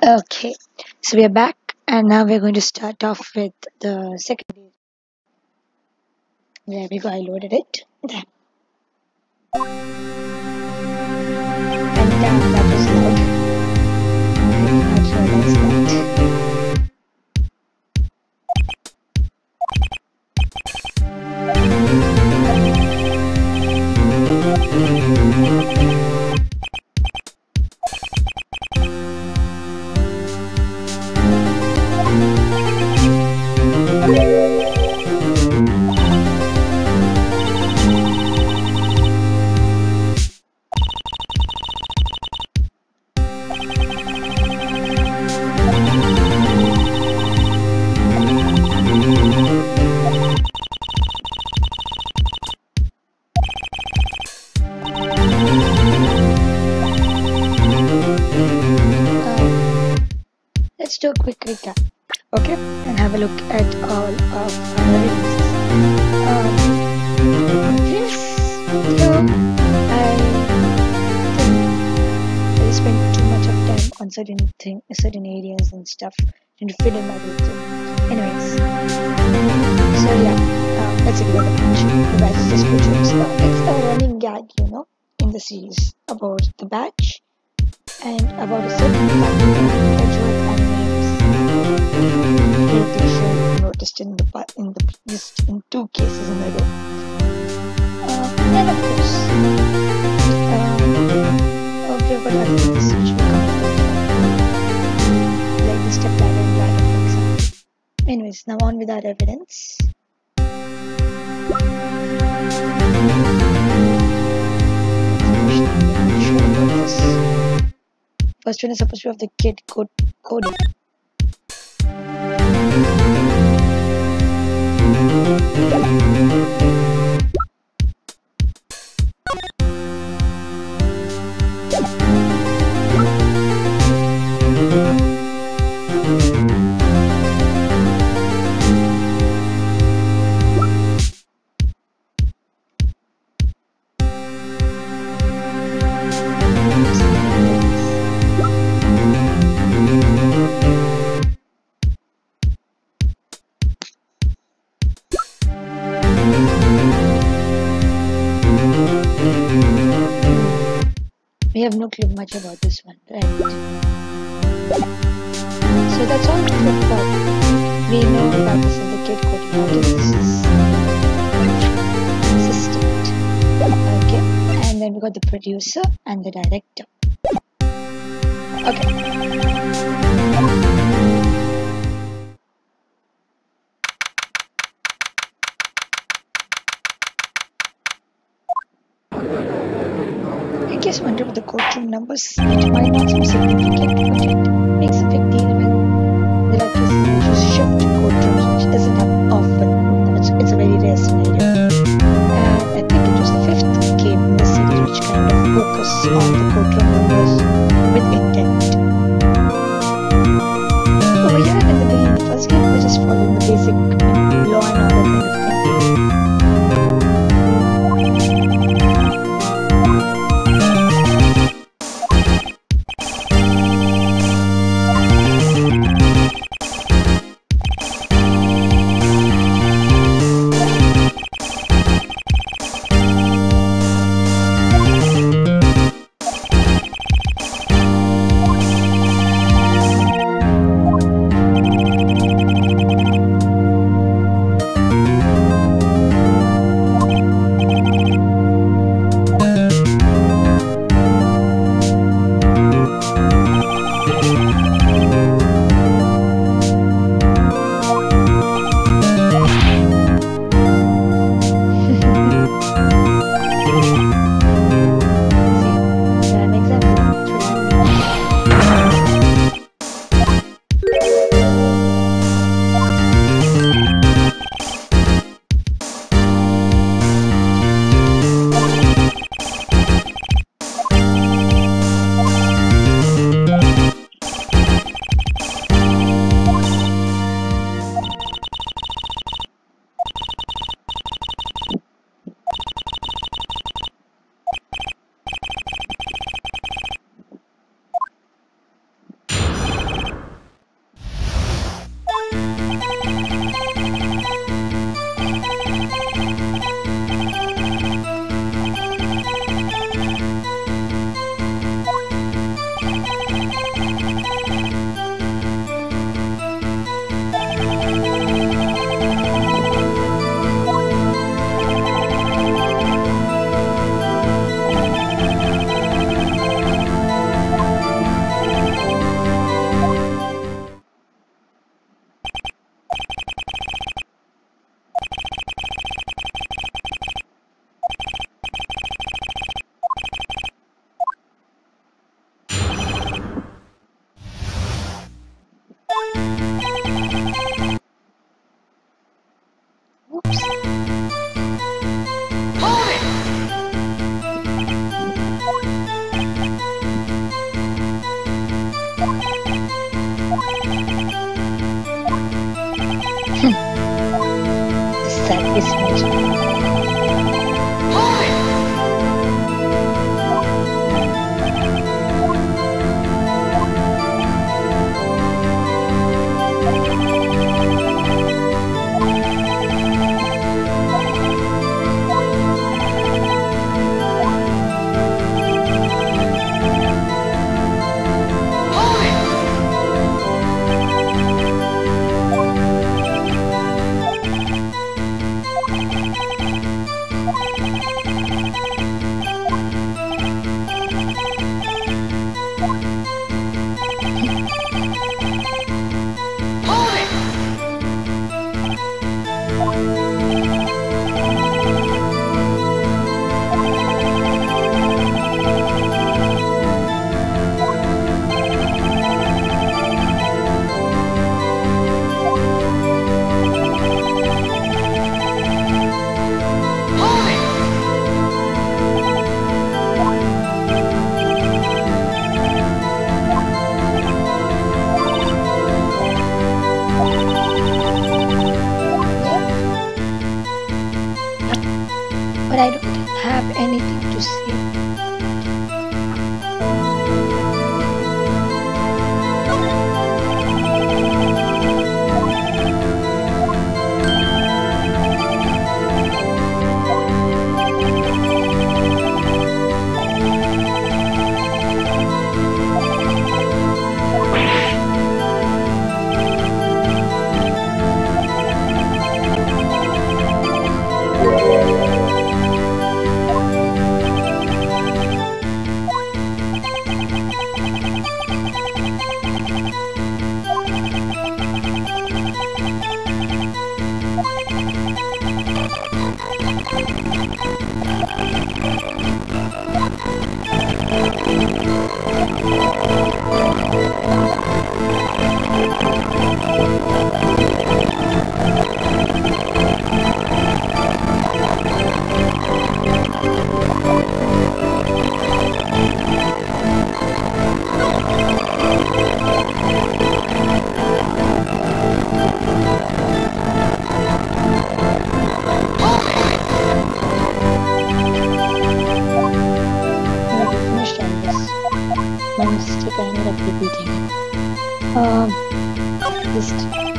Okay, so we are back, and now we're going to start off with the second. There we go. I loaded it. There. And that was loud. I did not realize that. Let's do a quick recap, okay, and have a look at all of our releases. Previous video, I spent too much of time on certain areas and stuff, trying to fit in my video. Anyways, so yeah, let's see what the patch. The batch is just produced. It's a running gag, in the series about the batch and about a certain factor and irritation noticed just in two cases in a row. And of course, we've got other things which will come like the step ladder and ladder, for example. Anyways, now on with our evidence. First one is supposed to have the kid coding. We have no clue much about this one, right? So that's all we've got. We know about this as the kid coding. Okay, this is assistant. Okay, and then we got the producer and the director. Okay. I guess wonder with the courtroom numbers, it might not seem significant, but it makes a big deal when there are cases which just shift courtrooms, which doesn't happen often. It's a very rare scenario. And I think it was the fifth game in the series which kind of focused on the courtroom numbers with intent. Over here in the beginning, the first game was just following the basic law and order kind of thing. But I don't have anything to say. My mistake, I ended up repeating it. Just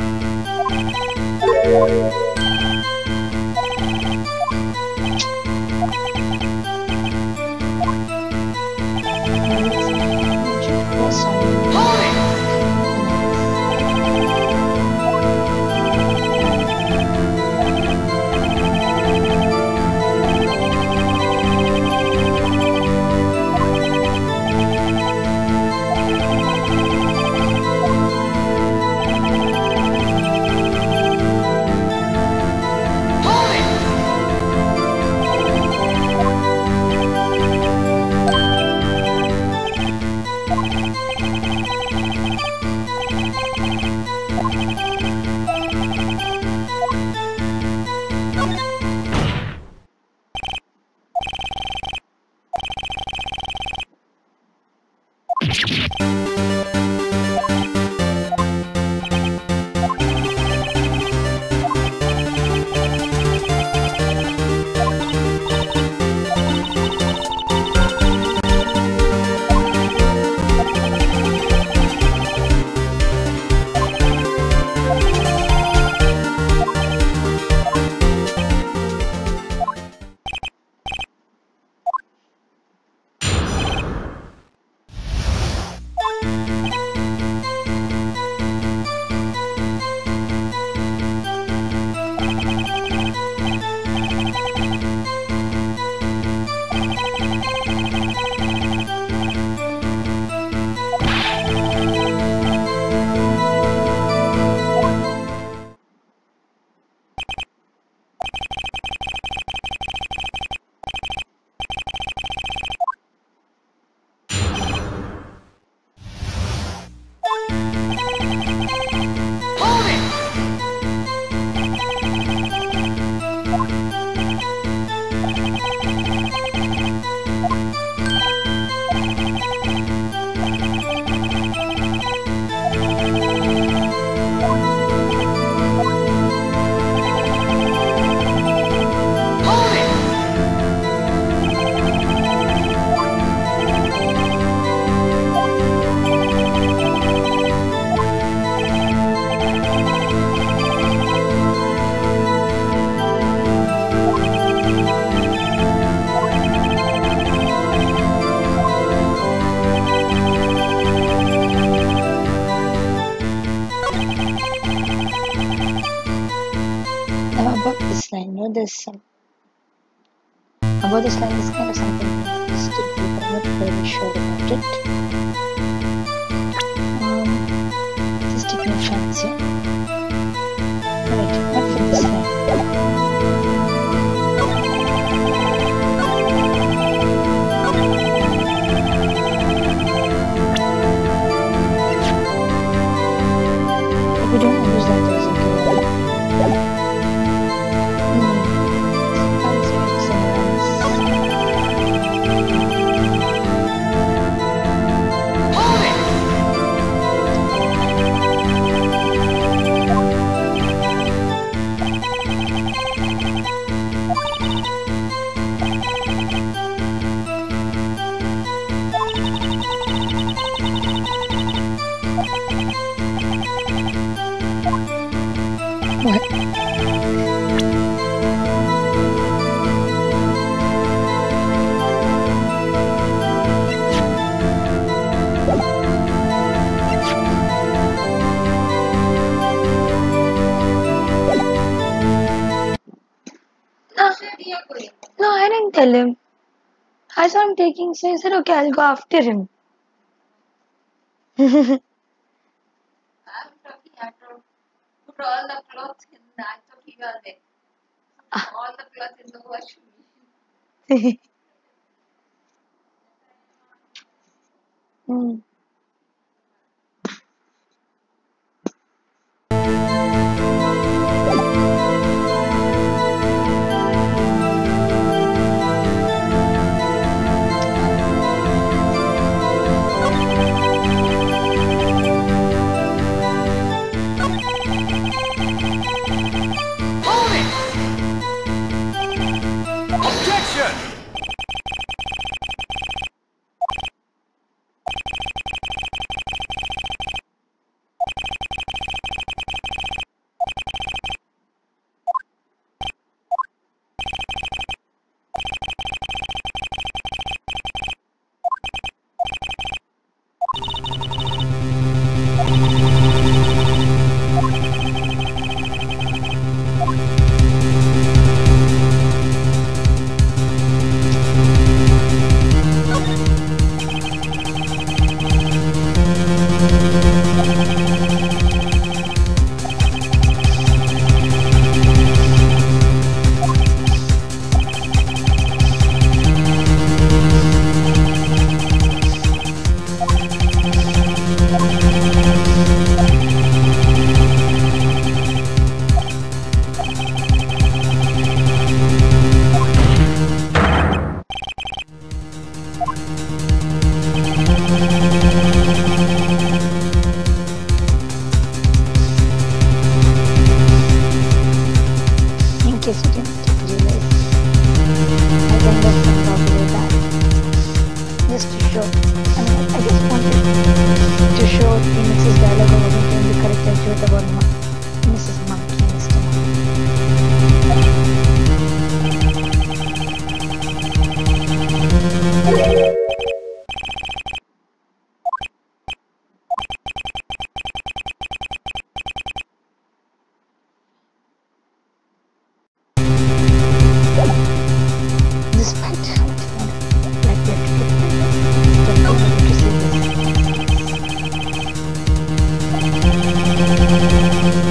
about this line, there's some about this line. There's kind of something still deep. I'm not very sure about it. Alright, not for this one. If we don't use that, there's a good. What? No, no, I didn't tell him. I saw him taking, so I said, okay, I'll go after him. I'm talking after put all the clothes in the I thought he was there. All the clothes in the washing machine. Hmm. Objection! In case you didn't realize, I can let them talk about that. Just to show. I mean, I just wanted to show Phoenix's dialogue wasn't going to be correct as you about Mrs. Monkey, Mr. Monkey. Despite how it sounded like we have to get still able to see this.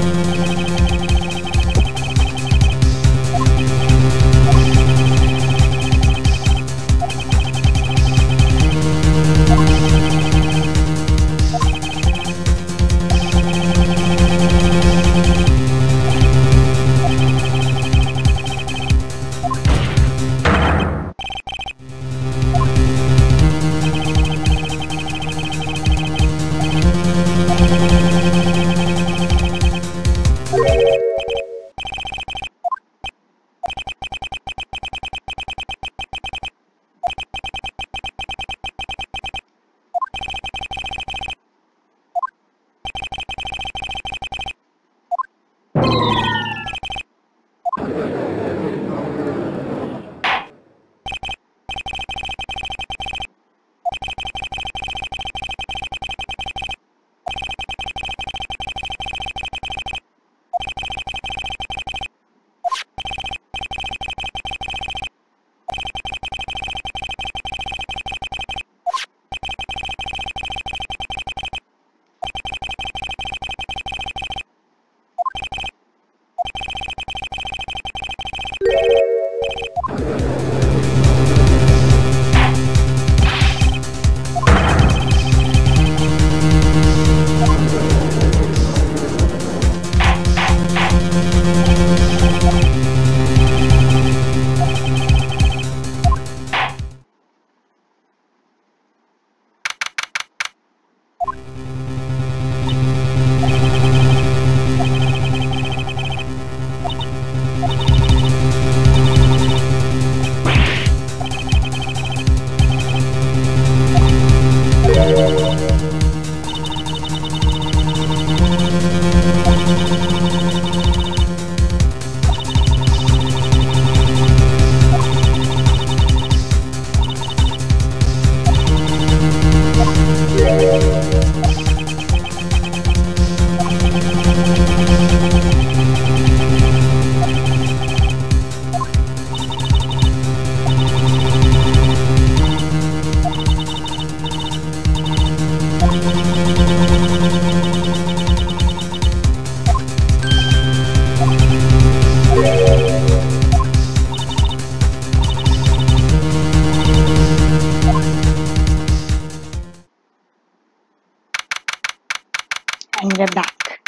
And we're back.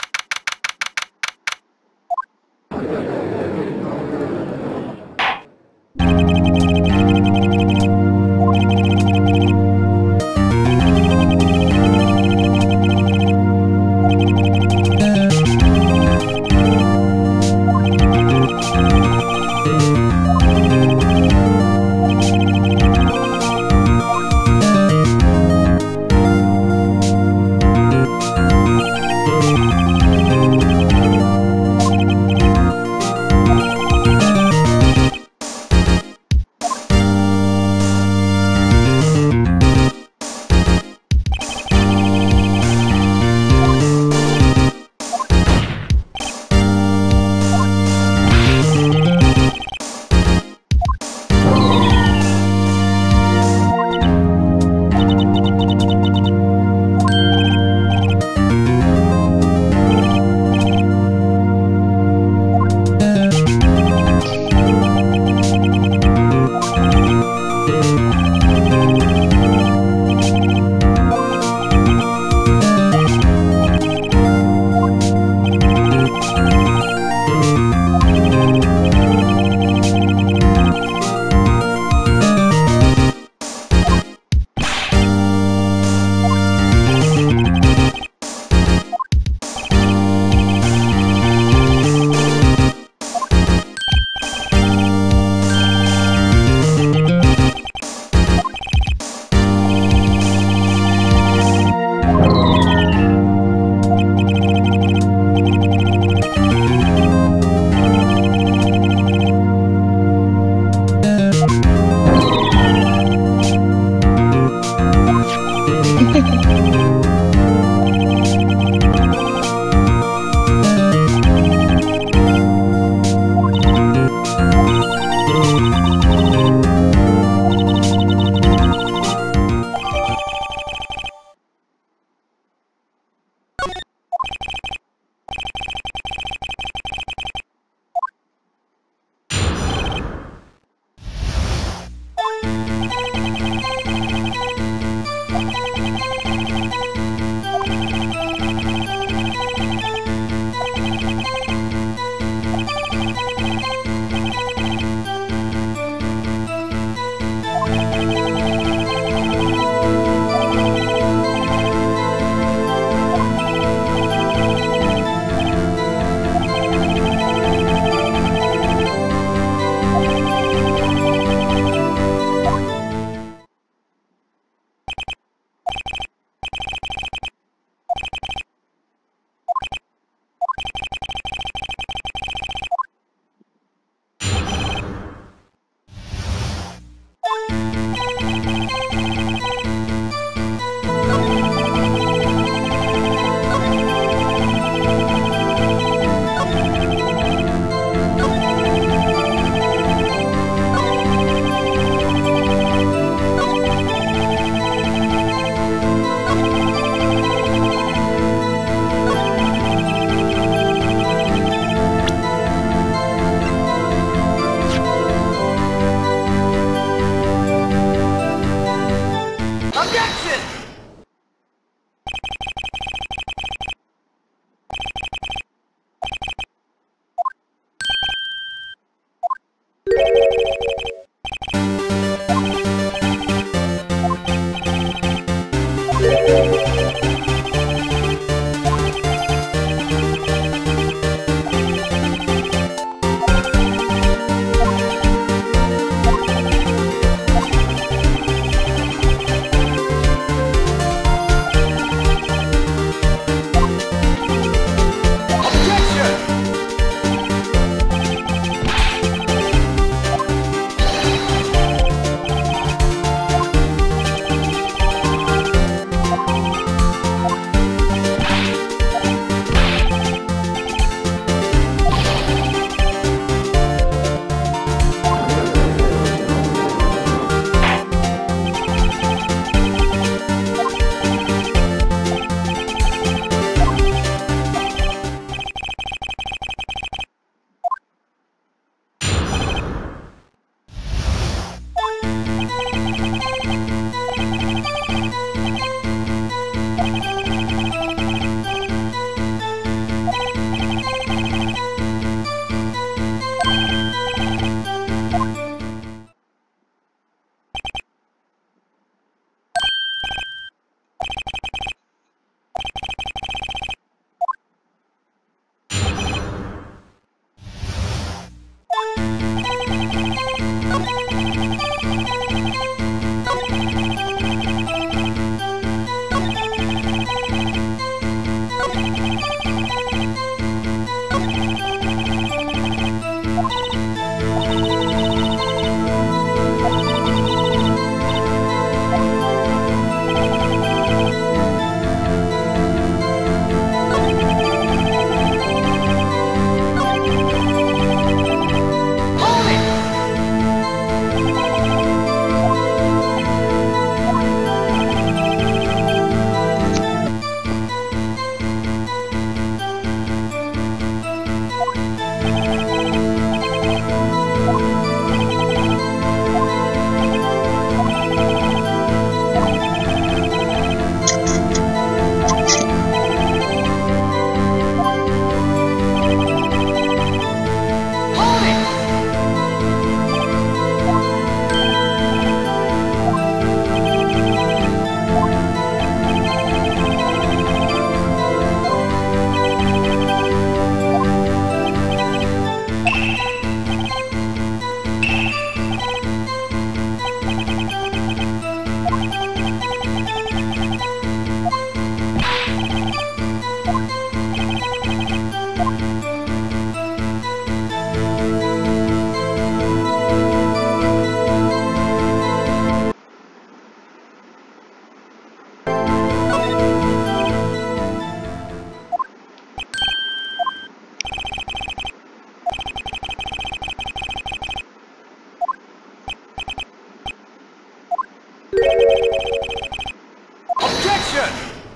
Objection!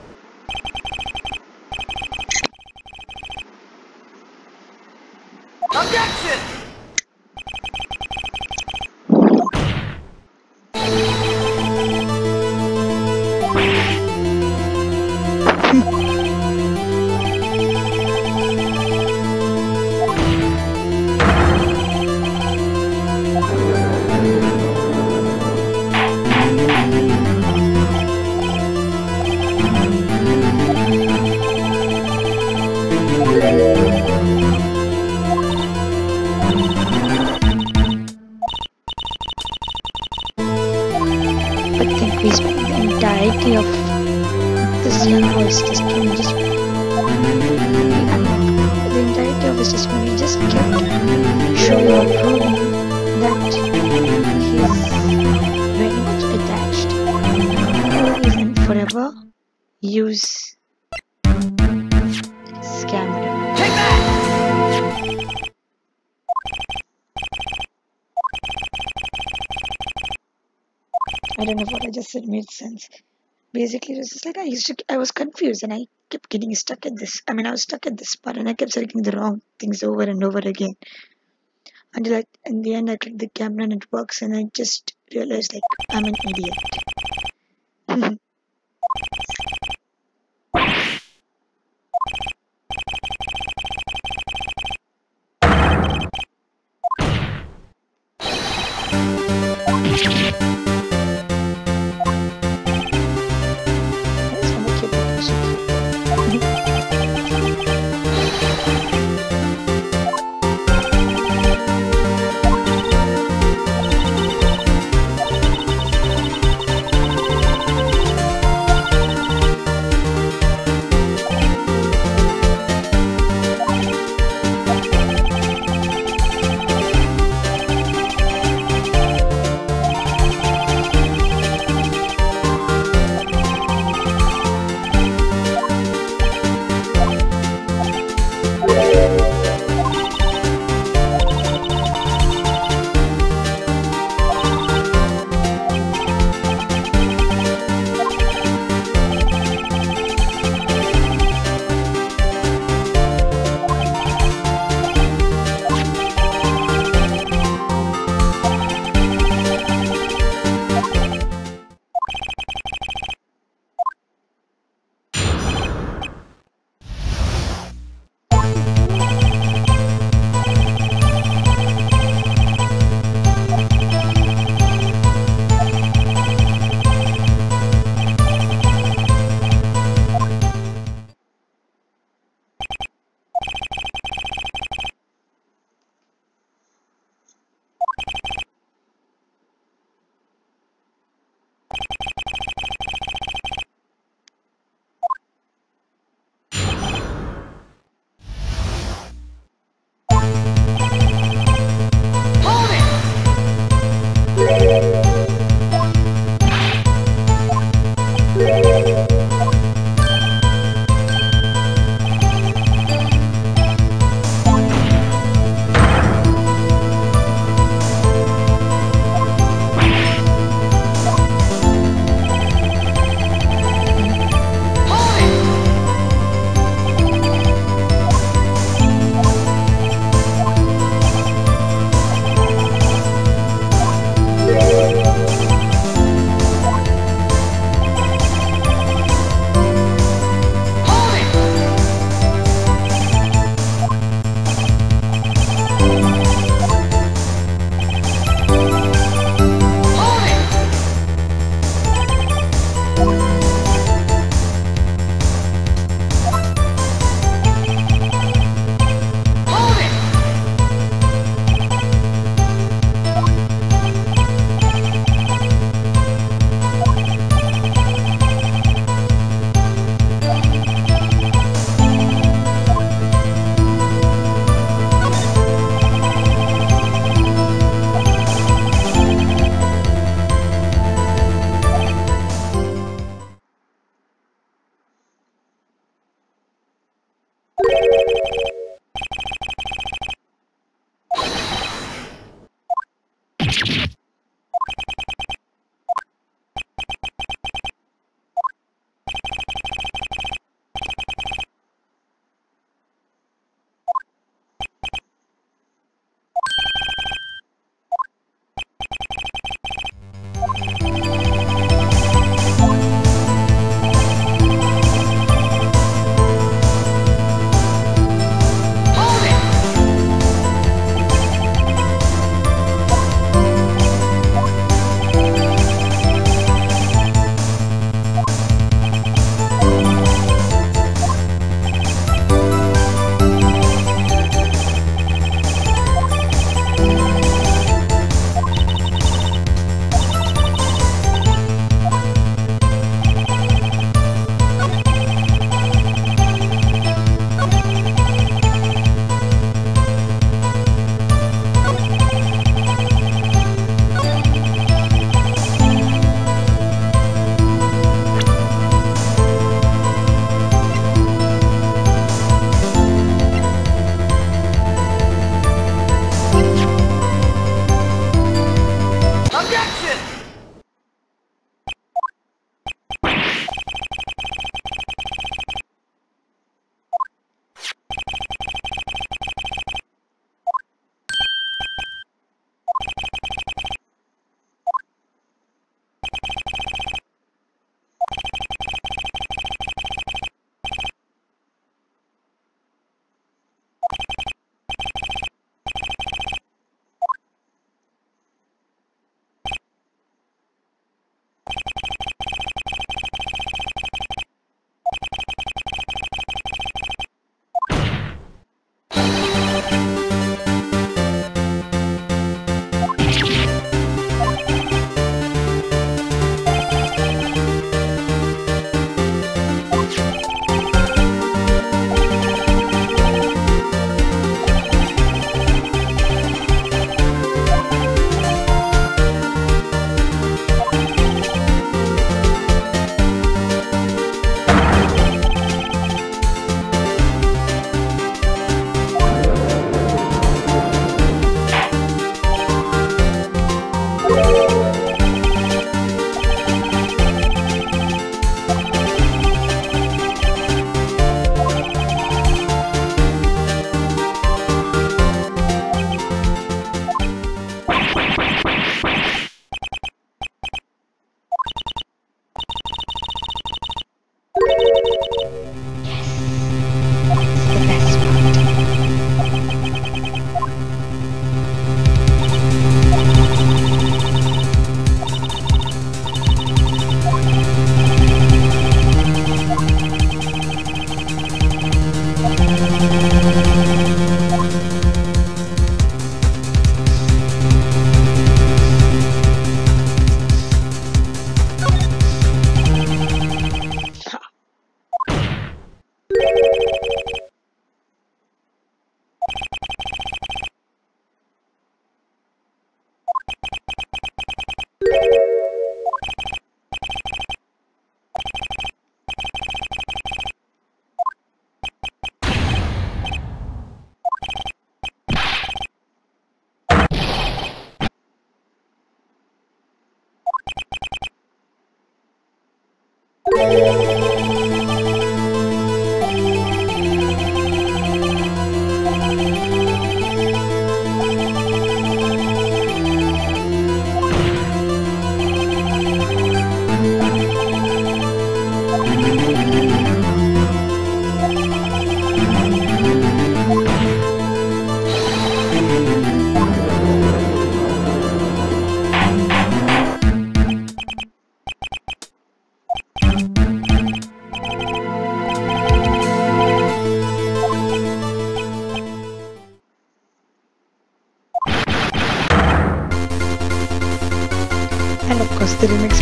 Objection! But think we spent the entirety of this young boy's testimony the entirety of his testimony just kept showing or proving that he's very much attached. Always and forever use scammer. Take that! I don't know what I just said made sense. Basically, it was just like I was confused and I kept getting stuck at this. I was stuck at this part and I kept selecting the wrong things over and over again. Until in the end, I clicked the camera and it works and I just realized like I'm an idiot. I just want to keep it.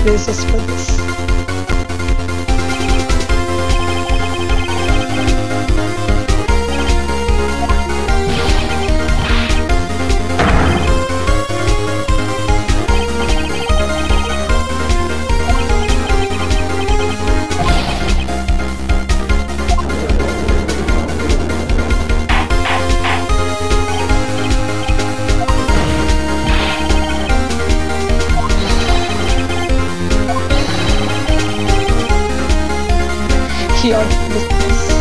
praises for this. He ought to listen to this.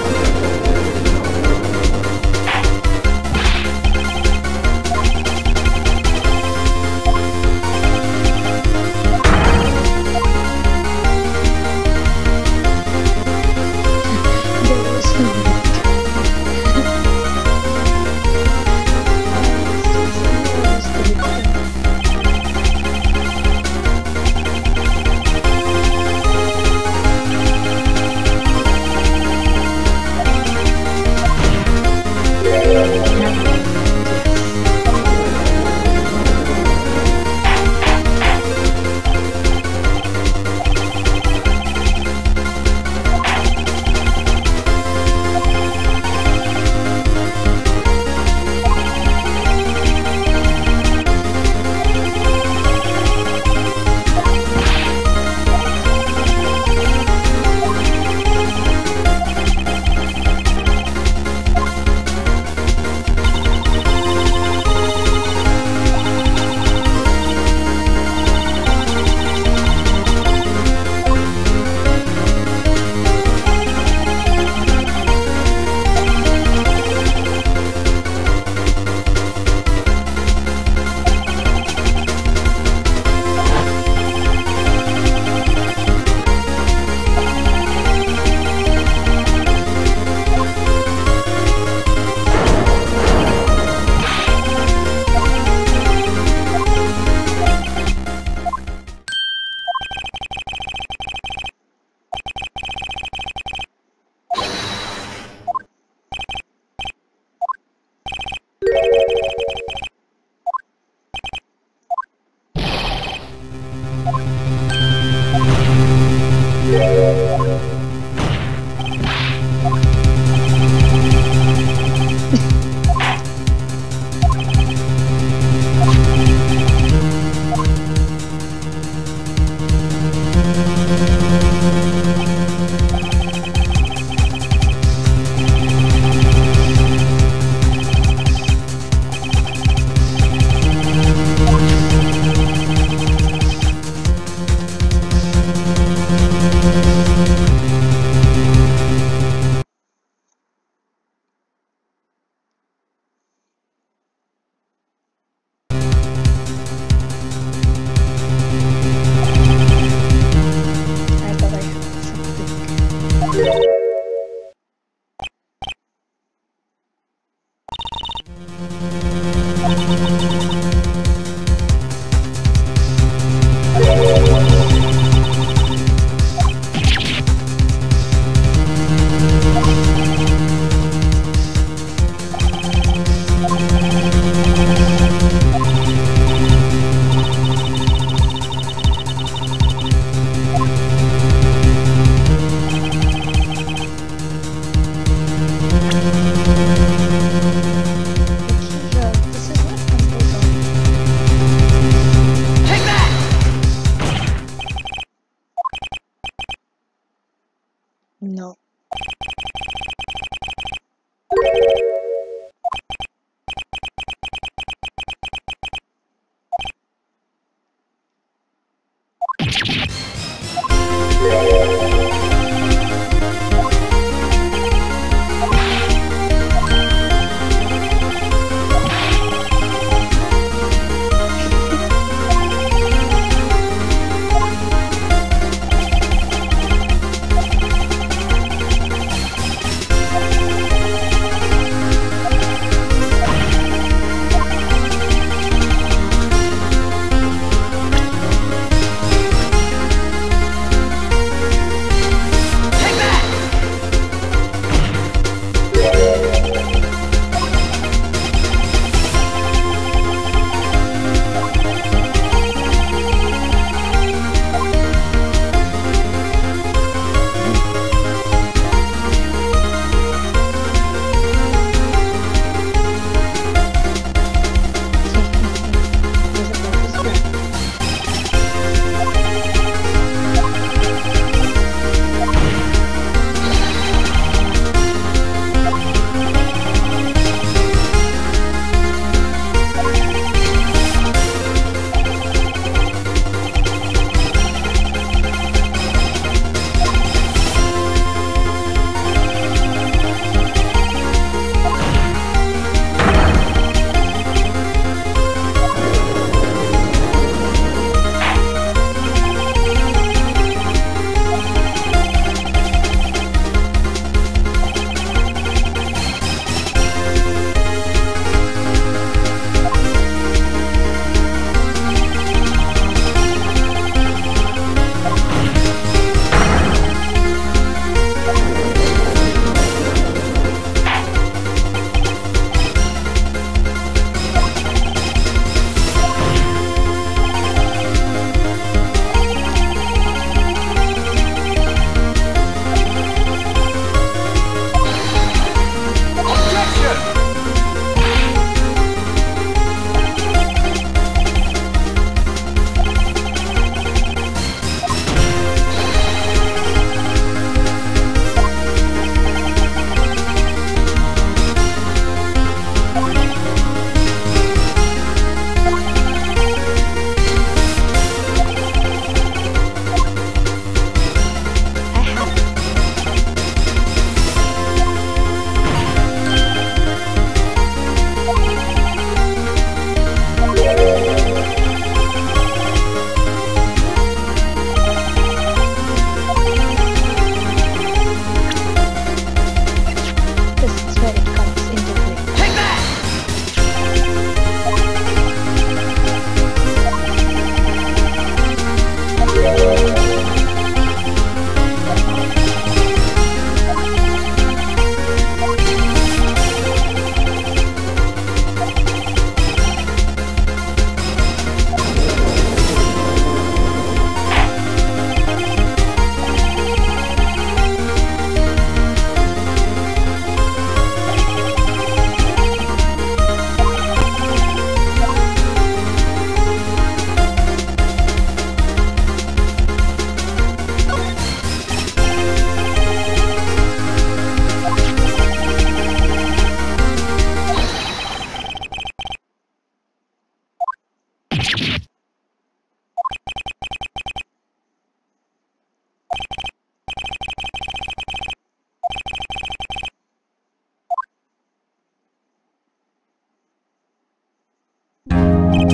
There was no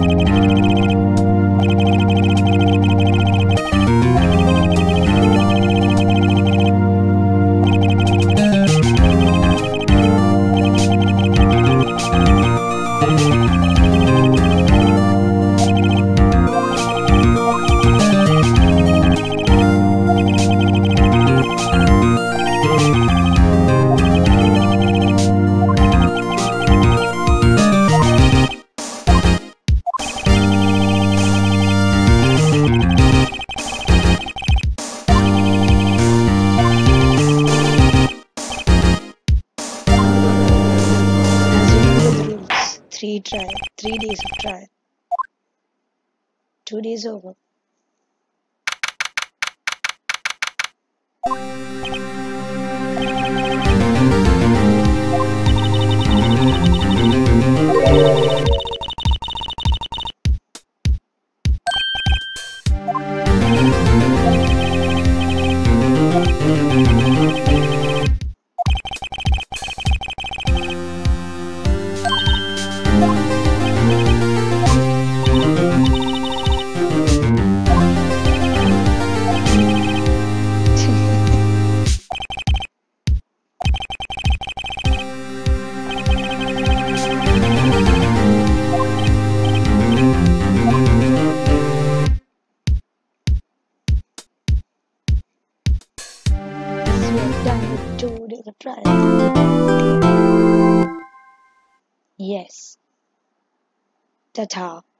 As you know the rules, 3 days of trial, 2 days over. Yes, we are done with 2 days of trial. Yes. Ta-ta.